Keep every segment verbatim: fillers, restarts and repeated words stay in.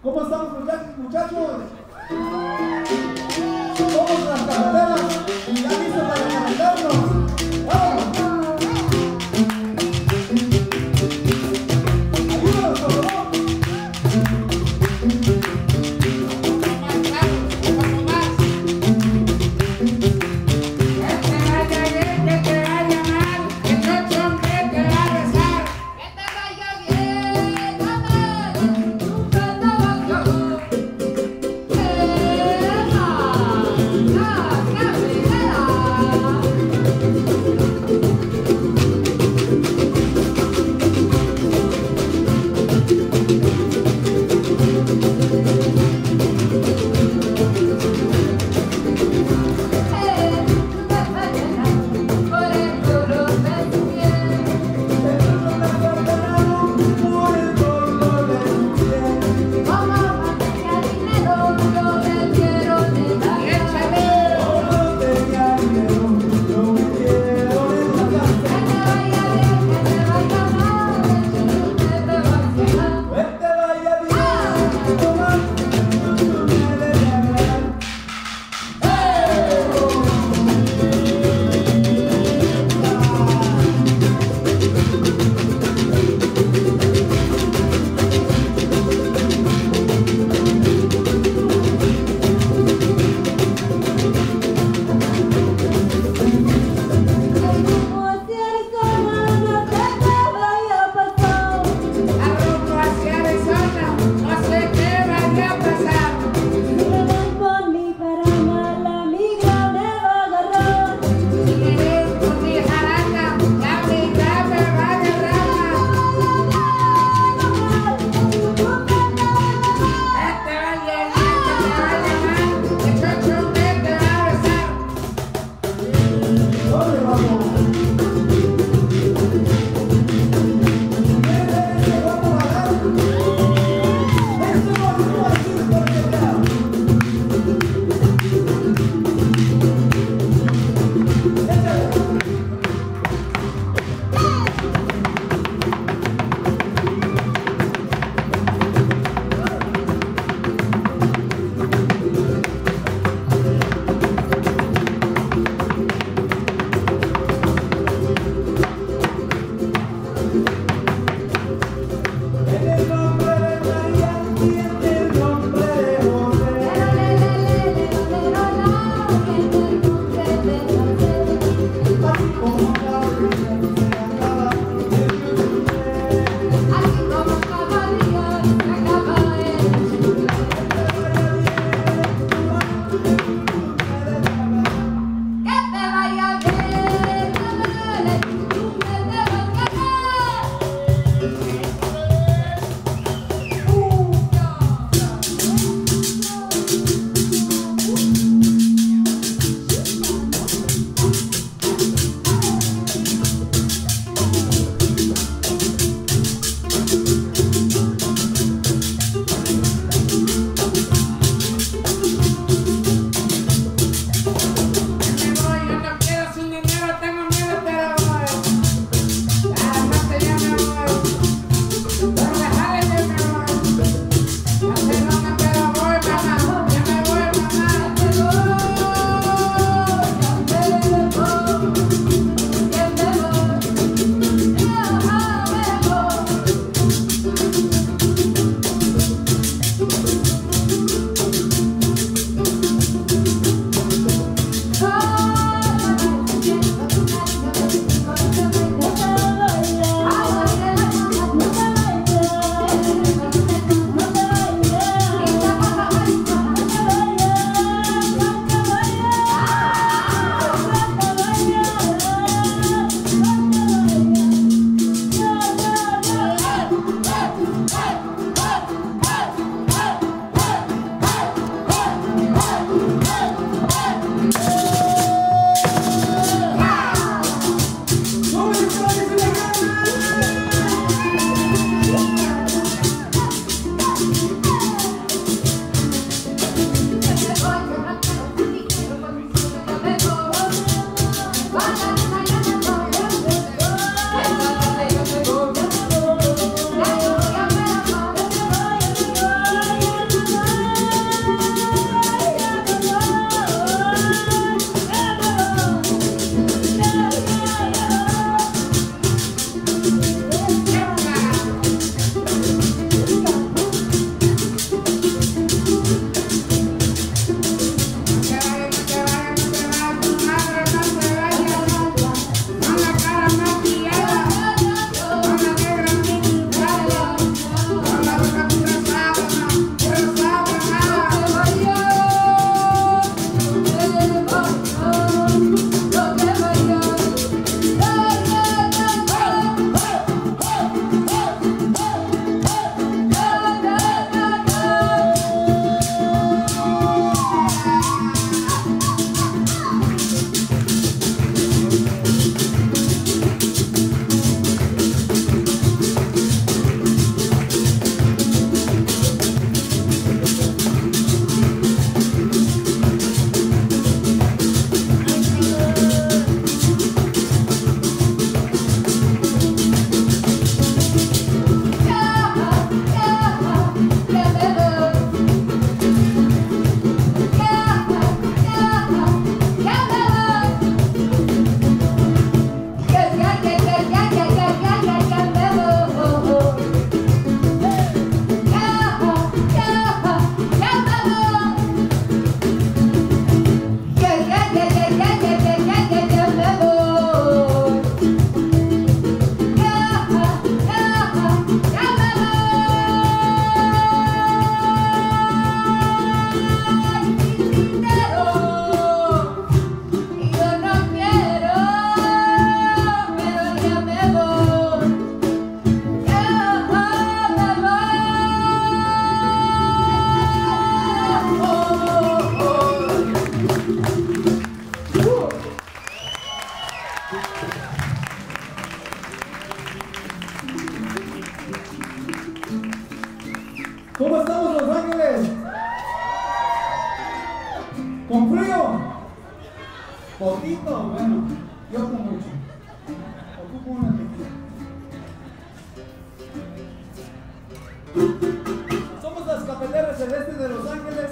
¿Cómo estamos, muchachos? Somos las cafeteras, ya listos para calentarnos. ¡Vamos! ¡Ayúdanos, por favor! poquito, bueno, yo con mucho. Ocupo una tequila. Somos las Cafeteras del este de Los Ángeles.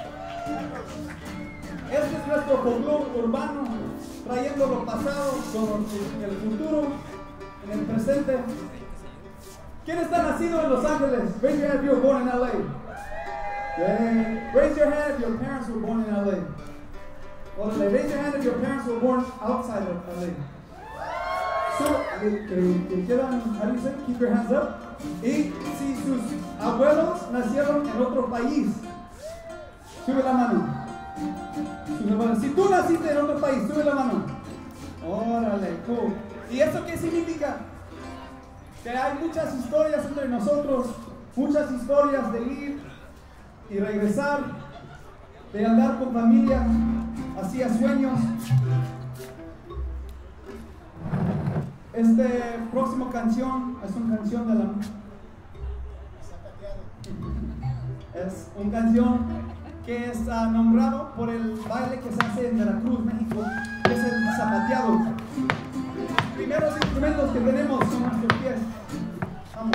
Este es nuestro folclore urbano, trayendo lo pasado con el futuro, en el presente. ¿Quién está nacido en Los Ángeles? Raise your hand if you were born in L A. Yeah. Raise your hand if your parents were born in L A. Or raise your hand if your parents were born outside of L A. So, que, que, que quieran, how do you say? Keep your hands up. Y si sus abuelos nacieron en otro país, sube la mano. Sube la mano. Si tú naciste en otro país, sube la mano. Órale, cool. ¿Y eso qué significa? Que hay muchas historias entre nosotros, muchas historias de ir y regresar, de andar con familia, hacía sueños. Este próximo canción es una canción de la... Es una canción que es uh, nombrado por el baile que se hace en Veracruz, México, que es el zapateado. Los primeros instrumentos que tenemos son nuestros pies. Vamos.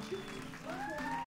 Gracias.